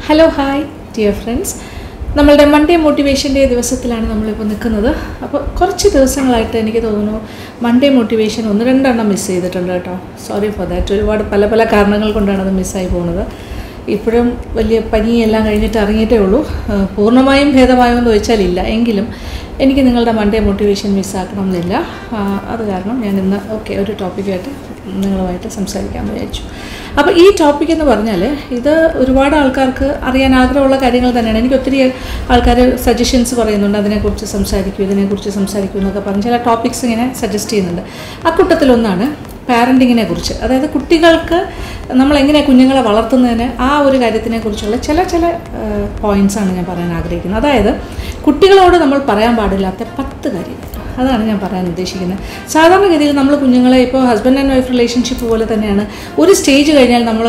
Hello hi dear friends, നമ്മളുടെ Monday മോട്ടിവേഷൻ്റെ ദിവസത്തിലാണ് നമ്മളിപ്പോൾ നിൽക്കുന്നത്. അപ്പോൾ കുറച്ച് ദിവസങ്ങളായിട്ട് എനിക്ക് തോന്നുന്നു മൺഡേ മോട്ടിവേഷൻ ഒന്ന് രണ്ടെണ്ണം മിസ് ചെയ്തിട്ടുണ്ട് കേട്ടോ. Sorry for that. ഒരുപാട് പല കാരണങ്ങൾ കൊണ്ടാണ് അത് മിസ്സായി പോകുന്നത്. ഇപ്പോഴും വലിയ പനിയെല്ലാം കഴിഞ്ഞിട്ട് ഇറങ്ങിയിട്ടേ ഉള്ളൂ. പൂർണ്ണമായും ഭേദമായോ എന്ന് ചോദിച്ചാൽ ഇല്ല. എങ്കിലും എനിക്ക് നിങ്ങളുടെ മൺഡേ മോട്ടിവേഷൻ മിസ്സാക്കണം എന്നില്ല. അത് കാരണം ഞാൻ ഇന്ന് ഒരു ടോപ്പിക്കായിട്ട് നിങ്ങളുമായിട്ട് സംസാരിക്കാൻ വിചാരിച്ചു. അപ്പോൾ ഈ ടോപ്പിക് എന്ന് പറഞ്ഞാൽ ഇത് ഒരുപാട് ആൾക്കാർക്ക് അറിയാൻ ആഗ്രഹമുള്ള കാര്യങ്ങൾ തന്നെയാണ്. എനിക്ക് ഒത്തിരി ആൾക്കാർ സജഷൻസ് പറയുന്നുണ്ട്, ഇതിനെക്കുറിച്ച് സംസാരിക്കൂ എന്നൊക്കെ പറഞ്ഞ് ചില ടോപ്പിക്സ് ഇങ്ങനെ സജസ്റ്റ് ചെയ്യുന്നുണ്ട്. അക്കൂട്ടത്തിലൊന്നാണ് പാരൻറ്റിങ്ങിനെ കുറിച്ച്. അതായത് കുട്ടികൾക്ക് നമ്മളെങ്ങനെ കുഞ്ഞുങ്ങളെ വളർത്തുന്നതിന് ആ ഒരു കാര്യത്തിനെക്കുറിച്ചുള്ള ചില പോയിൻറ്റ്സാണ് ഞാൻ പറയാൻ ആഗ്രഹിക്കുന്നത്. അതായത് കുട്ടികളോട് നമ്മൾ പറയാൻ പാടില്ലാത്ത 10 കാര്യങ്ങൾ, അതാണ് ഞാൻ പറയാൻ ഉദ്ദേശിക്കുന്നത്. സാധാരണഗതിയിൽ നമ്മൾ കുഞ്ഞുങ്ങളെ ഇപ്പോൾ ഹസ്ബൻഡ് ആൻഡ് വൈഫ് റിലേഷൻഷിപ്പ് പോലെ തന്നെയാണ്. ഒരു സ്റ്റേജ് കഴിഞ്ഞാൽ നമ്മൾ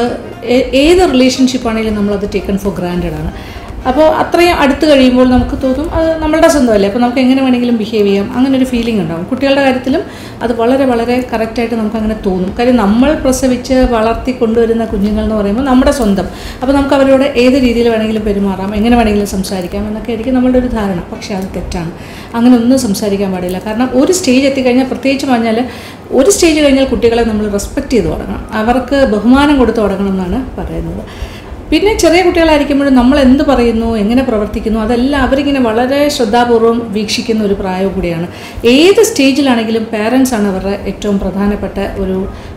ഏത് റിലേഷൻഷിപ്പാണെങ്കിലും നമ്മളത് ടേക്കൺ ഫോർ ഗ്രാൻഡഡ് ആണ്. അപ്പോൾ അത്രയും അടുത്ത് കഴിയുമ്പോൾ നമുക്ക് തോന്നും അത് നമ്മളുടെ സ്വന്തമല്ലേ, അപ്പോൾ നമുക്ക് എങ്ങനെ വേണമെങ്കിലും ബിഹേവ് ചെയ്യാം, അങ്ങനെ ഒരു ഫീലിംഗ് ഉണ്ടാകും. കുട്ടികളുടെ കാര്യത്തിലും അത് വളരെ കറക്റ്റായിട്ട് നമുക്കങ്ങനെ തോന്നും. കാര്യം നമ്മൾ പ്രസവിച്ച് വളർത്തി കൊണ്ടുവരുന്ന കുഞ്ഞുങ്ങൾ എന്ന് പറയുമ്പോൾ നമ്മുടെ സ്വന്തം. അപ്പോൾ നമുക്ക് അവരോട് ഏത് രീതിയിൽ വേണമെങ്കിലും പെരുമാറാം, എങ്ങനെ വേണമെങ്കിലും സംസാരിക്കാം എന്നൊക്കെ ആയിരിക്കും നമ്മളുടെ ഒരു ധാരണ. പക്ഷേ അത് തെറ്റാണ്. അങ്ങനെ ഒന്നും സംസാരിക്കാൻ പാടില്ല. കാരണം ഒരു സ്റ്റേജ് എത്തിക്കഴിഞ്ഞാൽ, പ്രത്യേകിച്ച് പറഞ്ഞാൽ ഒരു സ്റ്റേജ് കഴിഞ്ഞാൽ കുട്ടികളെ നമ്മൾ റെസ്പെക്റ്റ് ചെയ്ത് തുടങ്ങണം, അവർക്ക് ബഹുമാനം കൊടുത്ത് തുടങ്ങണം എന്നാണ് പറയുന്നത്. പിന്നെ ചെറിയ കുട്ടികളായിരിക്കുമ്പോഴും നമ്മൾ എന്ത് പറയുന്നു, എങ്ങനെ പ്രവർത്തിക്കുന്നു, അതെല്ലാം അവരിങ്ങനെ വളരെ ശ്രദ്ധാപൂർവ്വം വീക്ഷിക്കുന്ന ഒരു പ്രായം കൂടിയാണ്. ഏത് സ്റ്റേജിലാണെങ്കിലും പാരൻസാണ് അവരുടെ ഏറ്റവും പ്രധാനപ്പെട്ട ഒരു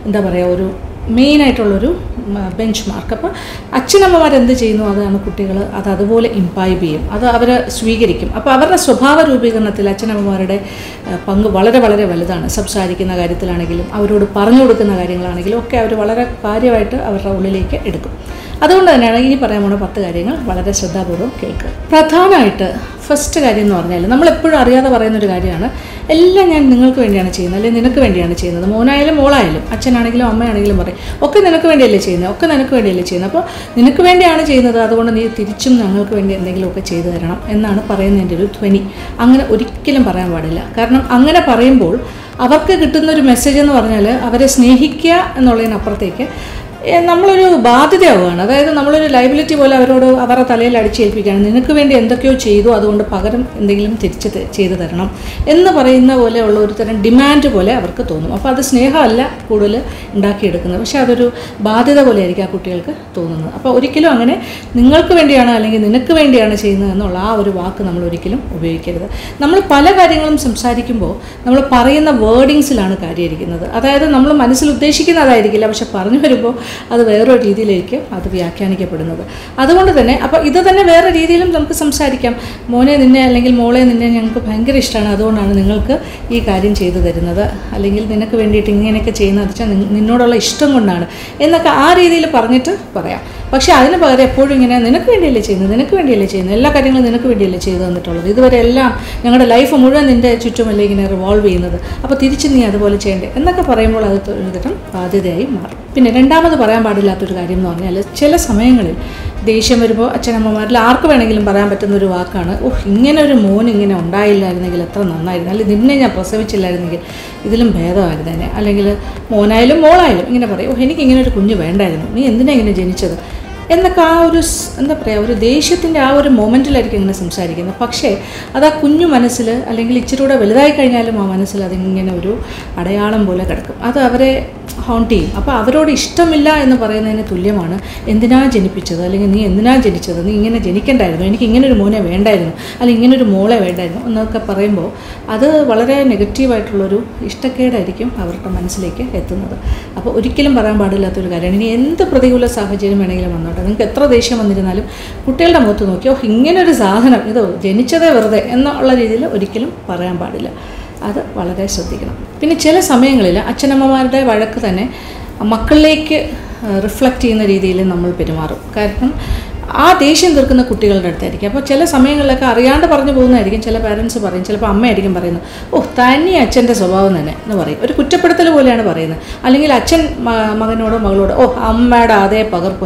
ഒരു മെയിനായിട്ടുള്ളൊരു ബെഞ്ച് മാർക്ക്. അപ്പോൾ അച്ഛനമ്മമാരെന്ത് ചെയ്യുന്നു അതാണ് കുട്ടികൾ അതുപോലെ ഇംപൈബ് ചെയ്യും, അത് അവർ സ്വീകരിക്കും. അപ്പോൾ അവരുടെ സ്വഭാവ രൂപീകരണത്തിൽ അച്ഛനമ്മമാരുടെ പങ്ക് വളരെ വലുതാണ്. സംസാരിക്കുന്ന കാര്യത്തിലാണെങ്കിലും അവരോട് പറഞ്ഞു കൊടുക്കുന്ന കാര്യങ്ങളാണെങ്കിലും ഒക്കെ അവർ വളരെ കാര്യമായിട്ട് അവരുടെ ഉള്ളിലേക്ക് എടുക്കും. അതുകൊണ്ട് തന്നെയാണ് ഇനി പറയാൻ പോണ 10 കാര്യങ്ങൾ വളരെ ശ്രദ്ധാപൂർവ്വം കേൾക്കുക. പ്രധാനമായിട്ട് ഫസ്റ്റ് കാര്യം എന്ന് പറഞ്ഞാൽ നമ്മളെപ്പോഴും അറിയാതെ പറയുന്നൊരു കാര്യമാണ്, എല്ലാം ഞാൻ നിങ്ങൾക്ക് വേണ്ടിയാണ് ചെയ്യുന്നത്, അല്ലെങ്കിൽ നിനക്ക് വേണ്ടിയാണ് ചെയ്യുന്നത്. മോനായാലും മോളായാലും അച്ഛനാണെങ്കിലും അമ്മയാണെങ്കിലും പറയും, ഒക്കെ നിനക്ക് വേണ്ടിയല്ലേ ചെയ്യുന്നത്, അപ്പോൾ നിനക്ക് വേണ്ടിയാണ് ചെയ്യുന്നത്, അതുകൊണ്ട് നീ തിരിച്ചും ഞങ്ങൾക്ക് വേണ്ടി എന്തെങ്കിലുമൊക്കെ ചെയ്തു തരണം എന്നാണ് പറയുന്നതിൻ്റെ ഒരു ധ്വനി. അങ്ങനെ ഒരിക്കലും പറയാൻ പാടില്ല. കാരണം അങ്ങനെ പറയുമ്പോൾ അവർക്ക് കിട്ടുന്നൊരു മെസ്സേജ് എന്ന് പറഞ്ഞാൽ അവരെ സ്നേഹിക്കുക എന്നുള്ളതിനപ്പുറത്തേക്ക് നമ്മളൊരു ബാധ്യതയാവുകയാണ്. അതായത് നമ്മളൊരു ലൈബിലിറ്റി പോലെ അവരോട് അവരുടെ തലയിൽ അടിച്ചേൽപ്പിക്കുകയാണ്. നിനക്ക് വേണ്ടി എന്തൊക്കെയോ ചെയ്തു, അതുകൊണ്ട് പകരം എന്തെങ്കിലും തിരിച്ച് ചെയ്തു തരണം എന്ന് പറയുന്ന പോലെയുള്ള ഒരു തരം ഡിമാൻഡ് പോലെ അവർക്ക് തോന്നും. അപ്പോൾ അത് സ്നേഹമല്ല കൂടുതൽ ഉണ്ടാക്കിയെടുക്കുന്നത്, പക്ഷേ അതൊരു ബാധ്യത പോലെ ആയിരിക്കും ആ കുട്ടികൾക്ക് തോന്നുന്നത്. അപ്പോൾ ഒരിക്കലും അങ്ങനെ നിങ്ങൾക്ക് വേണ്ടിയാണ് അല്ലെങ്കിൽ നിനക്ക് വേണ്ടിയാണ് ചെയ്യുന്നത് എന്നുള്ള ആ ഒരു വാക്ക് നമ്മൾ ഒരിക്കലും ഉപയോഗിക്കരുത്. നമ്മൾ പല കാര്യങ്ങളും സംസാരിക്കുമ്പോൾ നമ്മൾ പറയുന്ന വേർഡിങ്സിലാണ് കാര്യമായിരിക്കുന്നത്. അതായത് നമ്മൾ മനസ്സിൽ ഉദ്ദേശിക്കുന്നതായിരിക്കില്ല, പക്ഷെ പറഞ്ഞു വരുമ്പോൾ അത് വേറൊരു രീതിയിലേക്ക് അത് വ്യാഖ്യാനിക്കപ്പെടുന്നത്. അതുകൊണ്ട് തന്നെ അപ്പോൾ ഇത് തന്നെ വേറെ രീതിയിലും നമുക്ക് സംസാരിക്കാം. മോനെ നിന്നെ അല്ലെങ്കിൽ മോളെ നിന്നെ ഞങ്ങൾക്ക് ഭയങ്കര ഇഷ്ടമാണ്, അതുകൊണ്ടാണ് നിങ്ങൾക്ക് ഈ കാര്യം ചെയ്തു തരുന്നത്, അല്ലെങ്കിൽ നിനക്ക് വേണ്ടിയിട്ട് ഇങ്ങനെയൊക്കെ ചെയ്യുന്നത് വെച്ചാൽ നിന്നോടുള്ള ഇഷ്ടം കൊണ്ടാണ് എന്നൊക്കെ ആ രീതിയിൽ പറഞ്ഞിട്ട് പറയാം. പക്ഷേ അതിന് പകരം എപ്പോഴും ഇങ്ങനെ നിനക്ക് വേണ്ടിയല്ലേ ചെയ്യുന്നത്, എല്ലാ കാര്യങ്ങളും നിനക്ക് വേണ്ടിയല്ലേ ചെയ്തു തന്നിട്ടുള്ളത്, ഇതുവരെ എല്ലാം ഞങ്ങളുടെ ലൈഫ് മുഴുവൻ നിൻ്റെ ചുറ്റുമല്ലേ ഇങ്ങനെ റിവോൾവ് ചെയ്യുന്നത്, അപ്പോൾ തിരിച്ച് നീ അതുപോലെ ചെയ്യണ്ടേ എന്നൊക്കെ പറയുമ്പോൾ അത് ഒരു തരം ബാധ്യതയായി മാറും. പിന്നെ രണ്ടാമത് പറയാൻ പാടില്ലാത്തൊരു കാര്യം എന്ന് പറഞ്ഞാൽ, ചില സമയങ്ങളിൽ ദേഷ്യം വരുമ്പോൾ അച്ഛനമ്മമാരിൽ ആർക്ക് വേണമെങ്കിലും പറയാൻ പറ്റുന്നൊരു വാക്കാണ്, ഇങ്ങനെ ഒരു മോൻ ഇങ്ങനെ ഉണ്ടായില്ലായിരുന്നെങ്കിൽ എത്ര നന്നായിരുന്നു, അല്ലെങ്കിൽ നിന്നെ ഞാൻ പ്രസവിച്ചില്ലായിരുന്നെങ്കിൽ ഇതിലും ഭേദമായിരുന്നേനെ, അല്ലെങ്കിൽ മോനായാലും മോളായാലും ഇങ്ങനെ പറയും, എനിക്കിങ്ങനെ ഒരു കുഞ്ഞ് വേണ്ടായിരുന്നു, നീ എന്തിനാ ഇങ്ങനെ ജനിച്ചത് എന്നൊക്കെ ആ ഒരു ഒരു ദേഷ്യത്തിൻ്റെ ആ ഒരു മൊമെൻറ്റിലായിരിക്കും ഇങ്ങനെ സംസാരിക്കുന്നത്. പക്ഷേ അത് ആ കുഞ്ഞു മനസ്സിൽ അല്ലെങ്കിൽ ഇച്ചിരി കൂടെ വലുതായി കഴിഞ്ഞാലും ആ മനസ്സിൽ അതിങ്ങനെ ഒരു അടയാളം പോലെ കിടക്കും. അത് അവരെ ഹോണ്ട് ചെയ്യും. അപ്പോൾ അവരോട് ഇഷ്ടമില്ല എന്ന് പറയുന്നതിന് തുല്യമാണ് എന്തിനാ ജനിപ്പിച്ചത്, അല്ലെങ്കിൽ നീ എന്തിനാ ജനിച്ചത്, നീ ഇങ്ങനെ ജനിക്കണ്ടായിരുന്നു, എനിക്ക് ഇങ്ങനൊരു മോനെ വേണ്ടായിരുന്നു, അല്ലെങ്കിൽ ഇങ്ങനൊരു മോളെ വേണ്ടായിരുന്നു എന്നൊക്കെ പറയുമ്പോൾ അത് വളരെ നെഗറ്റീവായിട്ടുള്ളൊരു ഇഷ്ടക്കേടായിരിക്കും അവരുടെ മനസ്സിലേക്ക് എത്തുന്നത്. അപ്പോൾ ഒരിക്കലും പറയാൻ പാടില്ലാത്തൊരു കാര്യമാണ്. ഇനി എന്ത് പ്രതികൂല സാഹചര്യം വേണമെങ്കിലും വന്നോട്ടെ, നിങ്ങൾക്ക് എത്ര ദേഷ്യം വന്നിരുന്നാലും കുട്ടികളുടെ മുഖത്ത് നോക്കിയോ ഇങ്ങനൊരു സാധനം ഇത് ജനിച്ചതേ വെറുതെ എന്നുള്ള രീതിയിൽ ഒരിക്കലും പറയാൻ പാടില്ല. അത് വളരെ ശ്രദ്ധിക്കണം. പിന്നെ ചില സമയങ്ങളിൽ അച്ഛനമ്മമാരുടെ വഴക്ക് തന്നെ മക്കളിലേക്ക് റിഫ്ലക്റ്റ് ചെയ്യുന്ന രീതിയിൽ നമ്മൾ പെരുമാറും. കാരണം ആ ദേഷ്യം തീർക്കുന്ന കുട്ടികളുടെ അടുത്തായിരിക്കും. അപ്പോൾ ചില സമയങ്ങളിലൊക്കെ അറിയാണ്ട് പറഞ്ഞു പോകുന്നതായിരിക്കും. ചില പാരൻസ് പറയും, ചിലപ്പോൾ അമ്മയായിരിക്കും പറയുന്നത്, തനി അച്ഛൻ്റെ സ്വഭാവം തന്നെ എന്ന് പറയും. ഒരു കുറ്റപ്പെടുത്തൽ പോലെയാണ് പറയുന്നത്. അല്ലെങ്കിൽ അച്ഛൻ മകനോടോ മകളോടോ അമ്മയുടെ അതേ പകർപ്പ് തന്നെ.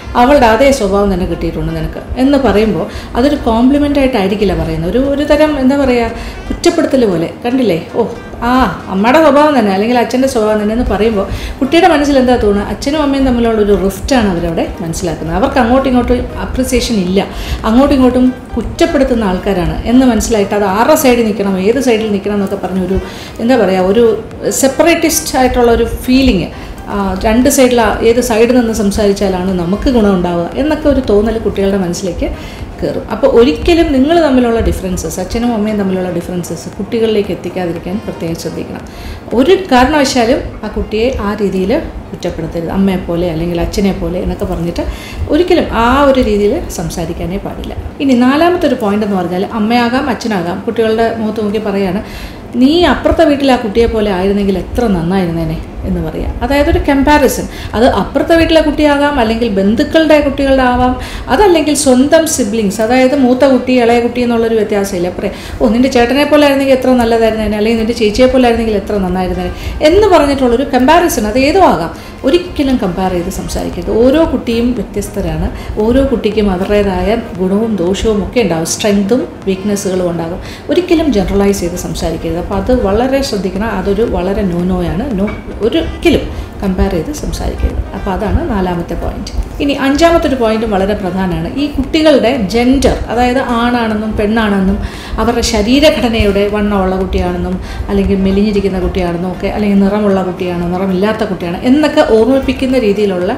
അവളുടെ അതേ സ്വഭാവം തന്നെ കിട്ടിയിട്ടുണ്ട് നിനക്ക് എന്ന് പറയുമ്പോൾ അതൊരു കോംപ്ലിമെൻ്റ് ആയിട്ടായിരിക്കില്ല പറയുന്നത്, ഒരു തരം എന്താ പറയുക, കുറ്റപ്പെടുത്തൽ പോലെ. കണ്ടില്ലേ, ഓ അമ്മയുടെ സ്വഭാവം തന്നെ അല്ലെങ്കിൽ അച്ഛൻ്റെ സ്വഭാവം തന്നെ എന്ന് പറയുമ്പോൾ കുട്ടിയുടെ മനസ്സിൽ എന്താ തോന്നുന്നത്, അച്ഛനും അമ്മയും തമ്മിലുള്ള ഒരു റിഫ്റ്റാണ് അവരവിടെ മനസ്സിലാക്കുന്നത്. അവർക്ക് അങ്ങോട്ടും ഇങ്ങോട്ടും അപ്രിസിയേഷൻ ഇല്ല, അങ്ങോട്ടും ഇങ്ങോട്ടും കുറ്റപ്പെടുത്തുന്ന ആൾക്കാരാണ് എന്ന് മനസ്സിലായിട്ട് അത് ആരുടെ സൈഡിൽ നിൽക്കണം, ഏത് സൈഡിൽ നിൽക്കണം എന്നൊക്കെ പറഞ്ഞൊരു എന്താ പറയുക, ഒരു സെപ്പറേറ്റിസ്റ്റ് ആയിട്ടുള്ള ഒരു ഫീലിംഗ്, രണ്ട് സൈഡിൽ ഏത് സൈഡിൽ നിന്ന് സംസാരിച്ചാലാണ് നമുക്ക് ഗുണമുണ്ടാവുക എന്നൊക്കെ ഒരു തോന്നൽ കുട്ടികളുടെ മനസ്സിലേക്ക് കയറും. അപ്പോൾ ഒരിക്കലും നിങ്ങൾ തമ്മിലുള്ള ഡിഫറൻസസ്, അച്ഛനും അമ്മയും തമ്മിലുള്ള ഡിഫറൻസസ് കുട്ടികളിലേക്ക് എത്തിക്കാതിരിക്കാൻ പ്രത്യേകം ശ്രദ്ധിക്കണം. ഒരു കാരണവശാലും ആ കുട്ടിയെ ആ രീതിയിൽ കുറ്റപ്പെടുത്തരുത്, അമ്മയെപ്പോലെ അല്ലെങ്കിൽ അച്ഛനെ പോലെ എന്നൊക്കെ പറഞ്ഞിട്ട് ഒരിക്കലും ആ ഒരു രീതിയിൽ സംസാരിക്കാനേ പാടില്ല. ഇനി നാലാമത്തെ ഒരു പോയിന്റ് എന്ന് പറഞ്ഞാൽ, അമ്മയാകാം അച്ഛനാകാം, കുട്ടികളുടെ മുഖത്ത് നോക്കി പറയാണ്, നീ അപ്പുറത്തെ വീട്ടിൽ ആ കുട്ടിയെ പോലെ ആയിരുന്നെങ്കിൽ എത്ര നന്നായിരുന്നേനെ എന്ന് പറയാം. അതായത് ഒരു കമ്പാരിസൺ, അത് അപ്പുറത്തെ വീട്ടിലെ കുട്ടിയാകാം, അല്ലെങ്കിൽ ബന്ധുക്കളുടെ കുട്ടികളുടെ ആവാം, അതല്ലെങ്കിൽ സ്വന്തം സിബ്ലിങ്സ്, അതായത് മൂത്ത കുട്ടി ഇളയ കുട്ടി എന്നുള്ളൊരു വ്യത്യാസമില്ല. നിൻ്റെ ചേട്ടനെ പോലെ ആയിരുന്നെങ്കിൽ എത്ര നല്ലതായിരുന്നേനെ, അല്ലെങ്കിൽ നിൻ്റെ ചേച്ചിയെ പോലെ ആയിരുന്നെങ്കിൽ എത്ര നന്നായിരുന്നേനെ എന്ന് പറഞ്ഞിട്ടുള്ളൊരു കമ്പാരിസൺ, അത് ഏതോ ആകാം. ഒരിക്കലും കമ്പയർ ചെയ്ത് സംസാരിക്കരുത്. ഓരോ കുട്ടിയും വ്യത്യസ്തരാണ്, ഓരോ കുട്ടിക്കും അവരുടേതായ ഗുണവും ദോഷവും ഒക്കെ ഉണ്ടാകും, സ്ട്രെങ്ത്തും വീക്ക്നെസ്സുകളും ഉണ്ടാകും. ഒരിക്കലും ജനറലൈസ് ചെയ്ത് സംസാരിക്കരുത്. അപ്പോൾ അത് വളരെ ശ്രദ്ധിക്കണം, അതൊരു വളരെ നോയാണ്. ഒരിക്കലും കമ്പയർ ചെയ്ത് സംസാരിക്കരുത്. അപ്പോൾ അതാണ് നാലാമത്തെ പോയിന്റ്. ഇനി അഞ്ചാമത്തെ ഒരു പോയിന്റും വളരെ പ്രധാനമാണ്. ഈ കുട്ടികളുടെ ജെൻഡർ, അതായത് ആണാണെന്നും പെണ്ണാണെന്നും അവരുടെ ശരീരഘടനയുടെ വണ്ണമുള്ള കുട്ടിയാണെന്നും അല്ലെങ്കിൽ മെലിഞ്ഞിരിക്കുന്ന കുട്ടിയാണെന്നും ഒക്കെ, അല്ലെങ്കിൽ നിറമുള്ള കുട്ടിയാണോ നിറമില്ലാത്ത കുട്ടിയാണ് എന്നൊക്കെ ഓർമ്മിപ്പിക്കുന്ന രീതിയിലുള്ള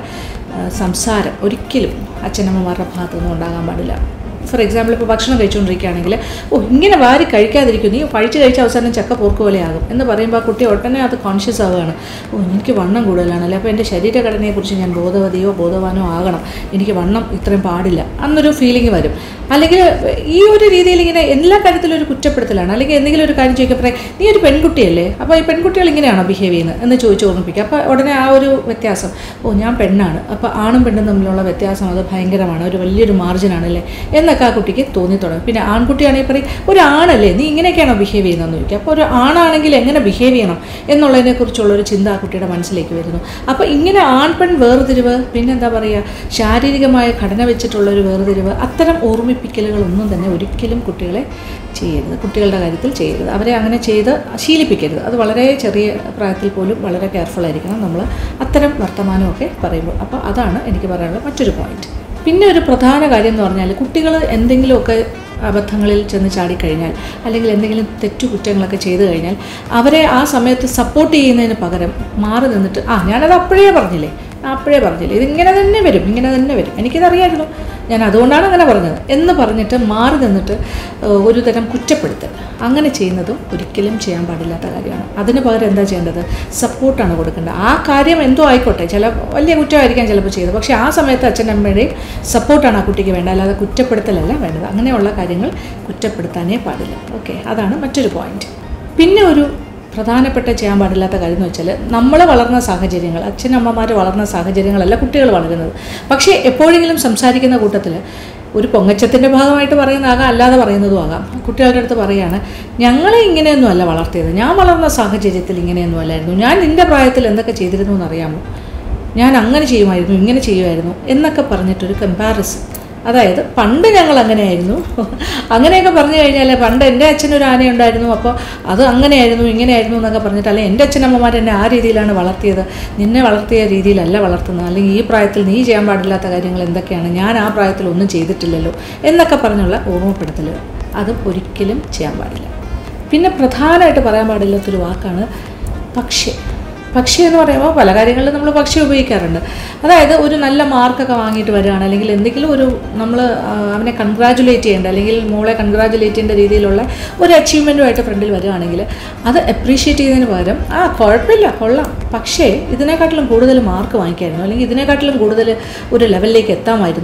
സംസാരം ഒരിക്കലും അച്ഛനമ്മമാരുടെ ഭാഗത്തുനിന്നും ഉണ്ടാകാൻ പാടില്ല. ഫോർ എക്സാമ്പിൾ, ഇപ്പോൾ ഭക്ഷണം കഴിച്ചുകൊണ്ടിരിക്കുകയാണെങ്കിൽ, ഇങ്ങനെ വാരി കഴിക്കാതിരിക്കും, നീ കഴിച്ച അവസാനം ചക്ക പോർക്ക് പോലെയാകും എന്ന് പറയുമ്പോൾ ആ കുട്ടി ഉടനെ അത് കോൺഷ്യസ് ആവുകയാണ്, എനിക്ക് വണ്ണം കൂടുതലാണല്ലേ, അപ്പോൾ എൻ്റെ ശരീരഘടനയെക്കുറിച്ച് ഞാൻ ബോധവതിയോ ബോധവാനോ ആകണം, എനിക്ക് വണ്ണം ഇത്രയും പാടില്ല എന്നൊരു ഫീലിംഗ് വരും. അല്ലെങ്കിൽ ഈ ഒരു രീതിയിൽ ഇങ്ങനെ എല്ലാ കാര്യത്തിലും ഒരു കുറ്റപ്പെടുത്തലാണ്. അല്ലെങ്കിൽ എന്തെങ്കിലും ഒരു കാര്യം ചോദിക്കപ്പറേ, നീ ഒരു പെൺകുട്ടിയല്ലേ, അപ്പോൾ ഈ പെൺകുട്ടികൾ ഇങ്ങനെയാണോ ബിഹേവ് ചെയ്യുന്നത് എന്ന് ചോദിച്ച് ഓർമ്മിപ്പിക്കുക. അപ്പോൾ ഉടനെ ആ ഒരു വ്യത്യാസം, ഞാൻ പെണ്ണാണ്, അപ്പോൾ ആണും പെണ്ണും തമ്മിലുള്ള വ്യത്യാസം അത് ഭയങ്കരമാണ്, ഒരു വലിയൊരു മാർജിനാണല്ലേ എന്നൊക്കെ ആ കുട്ടിക്ക് തോന്നി തുടങ്ങും. പിന്നെ ആൺകുട്ടിയാണെങ്കിൽ പറയും, ഒരാണല്ലേ നീ ഇങ്ങനെയൊക്കെയാണോ ബിഹേവ് ചെയ്യുന്നതെന്ന് ചോദിക്കുക. അപ്പോൾ ഒരു ആണാണെങ്കിൽ എങ്ങനെ ബിഹേവ് ചെയ്യണം എന്നുള്ളതിനെക്കുറിച്ചുള്ളൊരു ചിന്ത ആ കുട്ടിയുടെ മനസ്സിലേക്ക് വരുന്നു. അപ്പോൾ ഇങ്ങനെ ആൺ പെൺ വേർതിരിവ്, പിന്നെ എന്താ പറയുക, ശാരീരികമായ ഘടന വെച്ചിട്ടുള്ളൊരു വേർതിരിവ്, അത്തരം ഓർമ്മിപ്പിക്കലുകളൊന്നും തന്നെ ഒരിക്കലും കുട്ടികളെ ചെയ്യരുത്, കുട്ടികളുടെ കാര്യത്തിൽ ചെയ്യരുത്. അവരെ അങ്ങനെ ചെയ്ത് ശീലിപ്പിക്കരുത്. അത് വളരെ ചെറിയ പ്രായത്തിൽ പോലും വളരെ കെയർഫുൾ ആയിരിക്കണം നമ്മൾ അത്തരം വർത്തമാനമൊക്കെ പറയുമ്പോൾ. അപ്പോൾ അതാണ് എനിക്ക് പറയാനുള്ള മറ്റൊരു പോയിന്റ്. പിന്നെ ഒരു പ്രധാന കാര്യം എന്ന് പറഞ്ഞാൽ, കുട്ടികൾ എന്തെങ്കിലുമൊക്കെ അബദ്ധങ്ങളിൽ ചെന്ന് ചാടിക്കഴിഞ്ഞാൽ അല്ലെങ്കിൽ എന്തെങ്കിലും തെറ്റുകുറ്റങ്ങളൊക്കെ ചെയ്തു കഴിഞ്ഞാൽ അവരെ ആ സമയത്ത് സപ്പോർട്ട് ചെയ്യുന്നതിന് പകരം മാറി നിന്നിട്ട്, ഞാനത് അപ്പോഴേ പറഞ്ഞില്ലേ, ഇതിങ്ങനെ തന്നെ വരും, എനിക്കിതറിയായിരുന്നു, ഞാൻ അതുകൊണ്ടാണ് അങ്ങനെ പറഞ്ഞത് എന്ന് പറഞ്ഞിട്ട് മാറി നിന്നിട്ട് ഒരു തരം കുറ്റപ്പെടുത്തൽ, അങ്ങനെ ചെയ്യുന്നതും ഒരിക്കലും ചെയ്യാൻ പാടില്ലാത്ത കാര്യമാണ്. അതിന് പകരം എന്താ ചെയ്യേണ്ടത്, സപ്പോർട്ടാണ് കൊടുക്കേണ്ടത്. ആ കാര്യം എന്തോ ആയിക്കോട്ടെ, വലിയ കുറ്റമായിരിക്കാം ചിലപ്പോൾ ചെയ്തത്, പക്ഷേ ആ സമയത്ത് അച്ഛനമ്മയുടെയും സപ്പോർട്ടാണ് ആ കുട്ടിക്ക് വേണ്ടത്, അല്ലാതെ കുറ്റപ്പെടുത്തലല്ല വേണ്ടത്. അങ്ങനെയുള്ള കാര്യങ്ങൾ കുറ്റപ്പെടുത്താനേ പാടില്ല. ഓക്കെ, അതാണ് മറ്റൊരു പോയിന്റ്. പിന്നെ ഒരു പ്രധാനപ്പെട്ട ചെയ്യാൻ പാടില്ലാത്ത കാര്യം എന്ന് വെച്ചാൽ, നമ്മൾ വളർന്ന സാഹചര്യങ്ങൾ, അച്ഛനമ്മമാർ വളർന്ന സാഹചര്യങ്ങളല്ല കുട്ടികൾ വളരുന്നത്. പക്ഷേ എപ്പോഴെങ്കിലും സംസാരിക്കുന്ന കൂട്ടത്തിൽ ഒരു പൊങ്ങച്ചത്തിൻ്റെ ഭാഗമായിട്ട് പറയുന്നതാകാം, അല്ലാതെ പറയുന്നതും ആകാം. കുട്ടികളുടെ അടുത്ത് പറയുകയാണ്, ഞങ്ങളെ ഇങ്ങനെയൊന്നും അല്ല വളർത്തിയത്, ഞാൻ വളർന്ന സാഹചര്യത്തിൽ ഇങ്ങനെയൊന്നും അല്ലായിരുന്നു, ഞാൻ നിൻ്റെ പ്രായത്തിൽ എന്തൊക്കെ ചെയ്തിരുന്നു എന്നറിയാമോ, ഞാൻ അങ്ങനെ ചെയ്യുമായിരുന്നു, ഇങ്ങനെ ചെയ്യുമായിരുന്നു എന്നൊക്കെ പറഞ്ഞിട്ടൊരു കമ്പാരിസൺ. അതായത് പണ്ട് ഞങ്ങൾ അങ്ങനെയായിരുന്നു, അങ്ങനെയൊക്കെ പറഞ്ഞു കഴിഞ്ഞാൽ, പണ്ട് എൻ്റെ അച്ഛനൊരു ആനയുണ്ടായിരുന്നു, അപ്പോൾ അത് അങ്ങനെയായിരുന്നു ഇങ്ങനെയായിരുന്നു എന്നൊക്കെ പറഞ്ഞിട്ട്, അല്ലെങ്കിൽ എൻ്റെ അച്ഛനമ്മമാർ എന്നെ ആ രീതിയിലാണ് വളർത്തിയത്, നിന്നെ വളർത്തിയ രീതിയിലല്ല വളർത്തുന്നത്, അല്ലെങ്കിൽ ഈ പ്രായത്തിൽ നീ ചെയ്യാൻ പാടില്ലാത്ത കാര്യങ്ങൾ എന്തൊക്കെയാണ്, ഞാൻ ആ പ്രായത്തിൽ ഒന്നും ചെയ്തിട്ടില്ലല്ലോ എന്നൊക്കെ പറഞ്ഞുള്ള ഓർമ്മപ്പെടുത്തൽ, അത് ഒരിക്കലും ചെയ്യാൻ പാടില്ല. പിന്നെ പ്രധാനമായിട്ട് പറയാൻ പാടില്ലാത്തൊരു വാക്കാണ് പക്ഷേ. പക്ഷി എന്ന് പറയുമ്പോൾ പല കാര്യങ്ങളിലും നമ്മൾ പക്ഷി ഉപയോഗിക്കാറുണ്ട്. അതായത് ഒരു നല്ല മാർക്കൊക്കെ വാങ്ങിയിട്ട് വരികയാണ്, അല്ലെങ്കിൽ എന്തെങ്കിലും ഒരു നമ്മൾ അവനെ കൺഗ്രാജുലേറ്റ് ചെയ്യേണ്ട, അല്ലെങ്കിൽ മോളെ കൺഗ്രാജുലേറ്റ് ചെയ്യേണ്ട രീതിയിലുള്ള ഒരു അച്ചീവ്മെൻറ്റുമായിട്ട് ഫ്രണ്ടിൽ വരികയാണെങ്കിൽ അത് അപ്രീഷിയേറ്റ് ചെയ്യുന്നതിന് പകരം കുഴപ്പമില്ല, കൊള്ളാം, പക്ഷേ ഇതിനെക്കാട്ടിലും കൂടുതൽ മാർക്ക് വാങ്ങിക്കായിരുന്നു, അല്ലെങ്കിൽ ഇതിനെക്കാട്ടിലും കൂടുതൽ ഒരു ലെവലിലേക്ക് എത്താമായിരുന്നു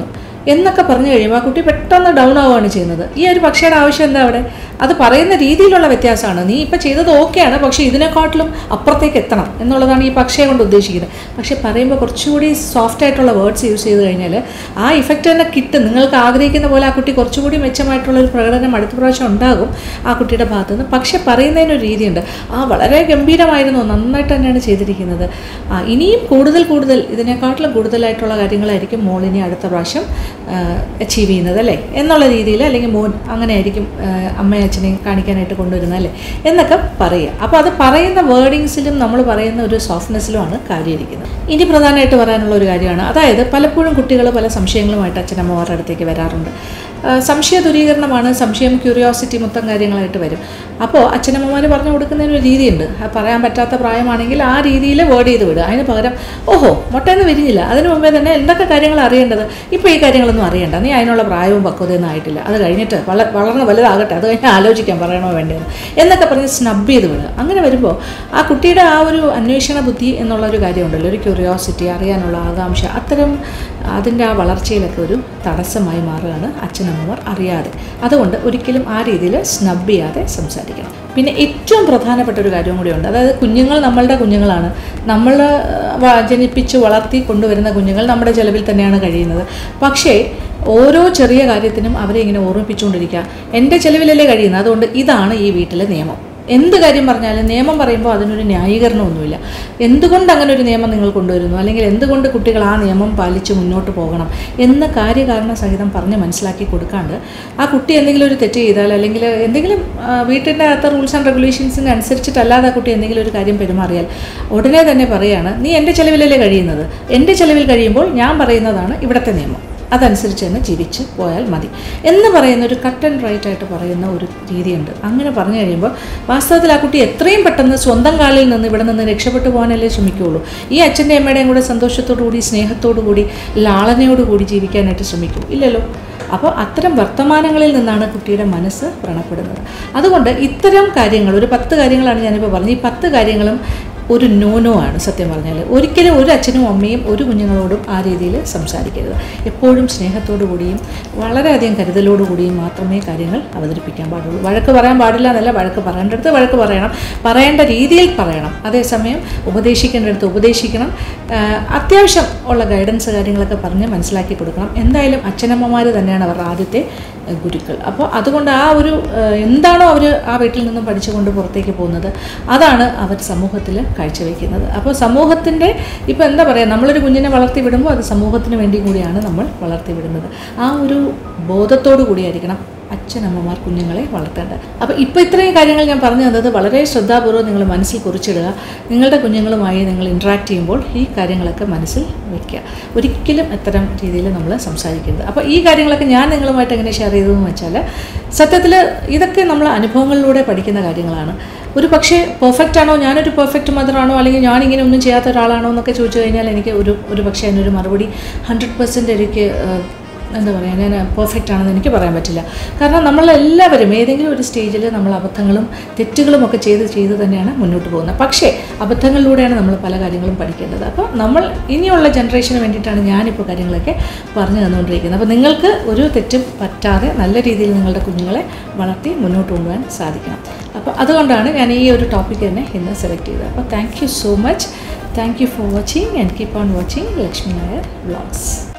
എന്നൊക്കെ പറഞ്ഞു കഴിയുമ്പോൾ ആ കുട്ടി പെട്ടെന്ന് ഡൗൺ ആവുകയാണ് ചെയ്യുന്നത്. ഈ ഒരു പക്ഷിയുടെ ആവശ്യം എന്താ അവിടെ? അത് പറയുന്ന രീതിയിലുള്ള വ്യത്യാസമാണ്. നീ ഇപ്പം ചെയ്തത് ഓക്കെയാണ്, പക്ഷേ ഇതിനെക്കാട്ടിലും അപ്പുറത്തേക്ക് എത്തണം എന്നുള്ളതാണ് ഈ പക്ഷിയെ കൊണ്ട് ഉദ്ദേശിക്കുന്നത്. പക്ഷേ പറയുമ്പോൾ കുറച്ചുകൂടി സോഫ്റ്റ് ആയിട്ടുള്ള വേർഡ്സ് യൂസ് ചെയ്ത് കഴിഞ്ഞാൽ ആ ഇഫക്റ്റ് തന്നെ കിട്ടും. നിങ്ങൾക്ക് ആഗ്രഹിക്കുന്ന പോലെ ആ കുട്ടി കുറച്ചുകൂടി മെച്ചമായിട്ടുള്ളൊരു പ്രകടനം അടുത്ത പ്രാവശ്യം ഉണ്ടാകും ആ കുട്ടിയുടെ ഭാഗത്തു നിന്ന്. പക്ഷേ പറയുന്നതിനൊരു രീതിയുണ്ട്. വളരെ ഗംഭീരമായിരുന്നു, നന്നായിട്ട് തന്നെയാണ് ചെയ്തിരിക്കുന്നത്, ഇനിയും കൂടുതൽ ഇതിനെക്കാട്ടിലും കൂടുതലായിട്ടുള്ള കാര്യങ്ങളായിരിക്കും മോളിനി അടുത്ത പ്രാവശ്യം അച്ചീവ് ചെയ്യുന്നത് അല്ലേ എന്നുള്ള രീതിയിൽ, അല്ലെങ്കിൽ മോൻ അങ്ങനെയായിരിക്കും അമ്മയും അച്ഛനെയും കാണിക്കാനായിട്ട് കൊണ്ടുവരുന്നത് അല്ലേ എന്നൊക്കെ പറയുക. അപ്പോൾ അത് പറയുന്ന വേർഡിങ്സിലും നമ്മൾ പറയുന്ന ഒരു സോഫ്റ്റ്നെസ്സിലുമാണ് കാര്യമിരിക്കുന്നത്. ഇനി പ്രധാനമായിട്ട് പറയാനുള്ള ഒരു കാര്യമാണ്, അതായത് പലപ്പോഴും കുട്ടികൾ പല സംശയങ്ങളുമായിട്ട് അച്ഛനമ്മമാരുടെ അടുത്തേക്ക് വരാറുണ്ട്. സംശയ ദൂരീകരണമാണ്, സംശയം ക്യൂരിയോസിറ്റി മൊത്തം കാര്യങ്ങളായിട്ട് വരും. അപ്പോൾ അച്ഛനമ്മമാർ പറഞ്ഞു കൊടുക്കുന്നതിനൊരു രീതിയുണ്ട്. പറയാൻ പറ്റാത്ത പ്രായമാണെങ്കിൽ ആ രീതിയിൽ വേർഡ് ചെയ്ത് വിടുക. അതിന് പകരം ഓഹോ മുട്ടയെന്ന് വിരിഞ്ഞില്ല, അതിന് മുമ്പേ തന്നെ എന്തൊക്കെ കാര്യങ്ങൾ അറിയേണ്ടത്, ഇപ്പോൾ ഈ കാര്യങ്ങളൊന്നും അറിയണ്ട, നീ അതിനുള്ള പ്രായവും പക്വതയൊന്നും ആയിട്ടില്ല, അത് കഴിഞ്ഞിട്ട് വളർന്ന് വലുതാകട്ടെ, അത് കഴിഞ്ഞ് ആലോചിക്കാൻ പറയണോ വേണ്ടത് എന്നൊക്കെ പറഞ്ഞ് സ്നബ് ചെയ്ത് വിടുക. അങ്ങനെ വരുമ്പോൾ ആ കുട്ടിയുടെ ആ ഒരു അന്വേഷണ ബുദ്ധി എന്നുള്ളൊരു കാര്യമുണ്ടല്ലോ, ഒരു ക്യൂരിയോസിറ്റി, അറിയാനുള്ള ആകാംക്ഷ, അത്തരം അതിൻ്റെ ആ വളർച്ചയിലൊക്കെ ഒരു തടസ്സമായി മാറുകയാണ് അച്ഛനമ്മമാർ അറിയാതെ. അതുകൊണ്ട് ഒരിക്കലും ആ രീതിയിൽ സ്നബ് ചെയ്യാതെ സംസാരിക്കണം. പിന്നെ ഏറ്റവും പ്രധാനപ്പെട്ട ഒരു കാര്യവും കൂടിയുണ്ട്, അതായത് കുഞ്ഞുങ്ങൾ നമ്മളുടെ കുഞ്ഞുങ്ങളാണ്, നമ്മൾ ജനിപ്പിച്ച് വളർത്തി കൊണ്ടുവരുന്ന കുഞ്ഞുങ്ങൾ നമ്മുടെ ചിലവിൽ തന്നെയാണ് കഴിയുന്നത്. പക്ഷേ ഓരോ ചെറിയ കാര്യത്തിനും അവരെ ഇങ്ങനെ ഓർമ്മിപ്പിച്ചുകൊണ്ടിരിക്കുക, എൻ്റെ ചിലവിലല്ലേ കഴിയുന്നത്, അതുകൊണ്ട് ഇതാണ് ഈ വീട്ടിലെ നിയമം. എന്ത് കാര്യം പറഞ്ഞാലും നിയമം പറയുമ്പോൾ അതിനൊരു ന്യായീകരണമൊന്നുമില്ല. എന്തുകൊണ്ട് അങ്ങനെ ഒരു നിയമം നിങ്ങൾ കൊണ്ടുവരുന്നു, അല്ലെങ്കിൽ എന്തുകൊണ്ട് കുട്ടികൾ ആ നിയമം പാലിച്ച് മുന്നോട്ട് പോകണം എന്ന് കാര്യകാരണ സഹിതം പറഞ്ഞ് മനസ്സിലാക്കി കൊടുക്കാണ്ട് ആ കുട്ടി എന്തെങ്കിലും ഒരു തെറ്റ് ചെയ്താൽ, അല്ലെങ്കിൽ എന്തെങ്കിലും വീട്ടിൻ്റെ അകത്ത് റൂൾസ് ആൻഡ് റെഗുലേഷൻസിന് അനുസരിച്ചിട്ടല്ലാതെ ആ കുട്ടി എന്തെങ്കിലും ഒരു കാര്യം പെരുമാറിയാൽ ഉടനെ തന്നെ പറയുകയാണ്, നീ എൻ്റെ ചിലവിലല്ലേ കഴിയുന്നത്, എൻ്റെ ചിലവിൽ കഴിയുമ്പോൾ ഞാൻ പറയുന്നതാണ് ഇവിടുത്തെ നിയമം, അതനുസരിച്ച് തന്നെ ജീവിച്ച് പോയാൽ മതി എന്ന് പറയുന്ന ഒരു കട്ട് ആൻഡ് റൈറ്റ് ആയിട്ട് പറയുന്ന ഒരു രീതിയുണ്ട്. അങ്ങനെ പറഞ്ഞു കഴിയുമ്പോൾ വാസ്തവത്തിൽ ആ കുട്ടി എത്രയും പെട്ടെന്ന് സ്വന്തം കാലിൽ നിന്ന് ഇവിടെ നിന്ന് രക്ഷപ്പെട്ടു പോകാനല്ലേ ശ്രമിക്കുകയുള്ളൂ. ഈ അച്ഛൻ്റെ അമ്മയുടെയും കൂടെ സന്തോഷത്തോടുകൂടി സ്നേഹത്തോടുകൂടി ലാളനയോടുകൂടി ജീവിക്കാനായിട്ട് ശ്രമിക്കൂ, ഇല്ലല്ലോ. അപ്പോൾ അത്തരം വർത്തമാനങ്ങളിൽ നിന്നാണ് കുട്ടിയുടെ മനസ്സ് വ്രണപ്പെടുന്നത്. അതുകൊണ്ട് ഇത്തരം കാര്യങ്ങൾ, ഒരു 10 കാര്യങ്ങളാണ് ഞാനിപ്പോൾ പറഞ്ഞത്. ഈ 10 കാര്യങ്ങളും ഒരു നോ ആണ് സത്യം പറഞ്ഞാൽ. ഒരിക്കലും ഒരു അച്ഛനും അമ്മയും ഒരു കുഞ്ഞുങ്ങളോടും ആ രീതിയിൽ സംസാരിക്കരുത്. എപ്പോഴും സ്നേഹത്തോടു കൂടിയും വളരെയധികം കരുതലോടുകൂടിയും മാത്രമേ കാര്യങ്ങൾ അവതരിപ്പിക്കാൻ പാടുള്ളൂ. വഴക്ക് പറയാൻ പാടില്ല എന്നല്ല, വഴക്ക് പറയേണ്ടടുത്ത് വഴക്ക് പറയണം, പറയേണ്ട രീതിയിൽ പറയണം, അതേസമയം ഉപദേശിക്കേണ്ടടുത്ത് ഉപദേശിക്കണം, അത്യാവശ്യം ഉള്ള ഗൈഡൻസ് കാര്യങ്ങളൊക്കെ പറഞ്ഞ് മനസ്സിലാക്കി കൊടുക്കണം. എന്തായാലും അച്ഛനമ്മമാർ തന്നെയാണ് അവരുടെ ആദ്യത്തെ ഗുരുക്കൾ. അപ്പോൾ അതുകൊണ്ട് ആ ഒരു എന്താണോ അവർ ആ വീട്ടിൽ നിന്നും പഠിച്ചുകൊണ്ട് പുറത്തേക്ക് പോകുന്നത് അതാണ് അവർ സമൂഹത്തിൽ കാഴ്ചവെക്കുന്നത്. അപ്പോൾ സമൂഹത്തിൻ്റെ ഇപ്പോൾ എന്താ പറയുക, നമ്മളൊരു കുഞ്ഞിനെ വളർത്തി വിടുമ്പോൾ അത് സമൂഹത്തിന് വേണ്ടി കൂടിയാണ് നമ്മൾ വളർത്തി വിടുന്നത്. ആ ഒരു ബോധത്തോടു കൂടിയായിരിക്കണം അച്ഛനമ്മമാർ കുഞ്ഞുങ്ങളെ വളർത്തേണ്ടത്. അപ്പോൾ ഇപ്പോൾ ഇത്രയും കാര്യങ്ങൾ ഞാൻ പറഞ്ഞു തന്നത് വളരെ ശ്രദ്ധാപൂർവ്വം നിങ്ങൾ മനസ്സിൽ കുറിച്ചിടുക. നിങ്ങളുടെ കുഞ്ഞുങ്ങളുമായി നിങ്ങൾ ഇൻട്രാക്ട് ചെയ്യുമ്പോൾ ഈ കാര്യങ്ങളൊക്കെ മനസ്സിൽ വയ്ക്കുക. ഒരിക്കലും ഇത്തരം രീതിയിൽ നമ്മൾ സംസാരിക്കരുത്. അപ്പോൾ ഈ കാര്യങ്ങളൊക്കെ ഞാൻ നിങ്ങളുമായിട്ട് എങ്ങനെ ഷെയർ ചെയ്തതെന്ന് വെച്ചാൽ, സത്യത്തിൽ ഇതൊക്കെ നമ്മൾ അനുഭവങ്ങളിലൂടെ പഠിക്കുന്ന കാര്യങ്ങളാണ്. ഒരു പക്ഷേ പെർഫെക്റ്റ് ആണോ, ഞാനൊരു പെർഫെക്റ്റ് മദറാണോ, അല്ലെങ്കിൽ ഞാനിങ്ങനെ ഒന്നും ചെയ്യാത്ത ഒരാളാണോ എന്നൊക്കെ ചോദിച്ചു കഴിഞ്ഞാൽ എനിക്ക് ഒരു പക്ഷേ അതിനൊരു മറുപടി 100% എനിക്ക് എന്താ പറയുക, ഞാൻ പെർഫെക്റ്റ് ആണെന്ന് എനിക്ക് പറയാൻ പറ്റില്ല. കാരണം നമ്മളെല്ലാവരും ഏതെങ്കിലും ഒരു സ്റ്റേജിൽ നമ്മൾ അബദ്ധങ്ങളും തെറ്റുകളും ഒക്കെ ചെയ്ത് തന്നെയാണ് മുന്നോട്ട് പോകുന്നത്. പക്ഷേ അബദ്ധങ്ങളിലൂടെയാണ് നമ്മൾ പല കാര്യങ്ങളും പഠിക്കേണ്ടത്. അപ്പോൾ നമ്മൾ ഇനിയുള്ള ജനറേഷന് വേണ്ടിയിട്ടാണ് ഞാനിപ്പോൾ കാര്യങ്ങളൊക്കെ പറഞ്ഞു തന്നുകൊണ്ടിരിക്കുന്നത്. അപ്പോൾ നിങ്ങൾക്ക് ഒരു തെറ്റും പറ്റാതെ നല്ല രീതിയിൽ നിങ്ങളുടെ കുഞ്ഞുങ്ങളെ വളർത്തി മുന്നോട്ട് കൊണ്ടുപോകാൻ സാധിക്കണം. അപ്പോൾ അതുകൊണ്ടാണ് ഞാൻ ഈ ഒരു ടോപ്പിക് തന്നെ ഇന്ന് സെലക്ട് ചെയ്തത്. അപ്പോൾ thank you so much. Thank you for watching and keep on watching Lakshmi Nair vlogs.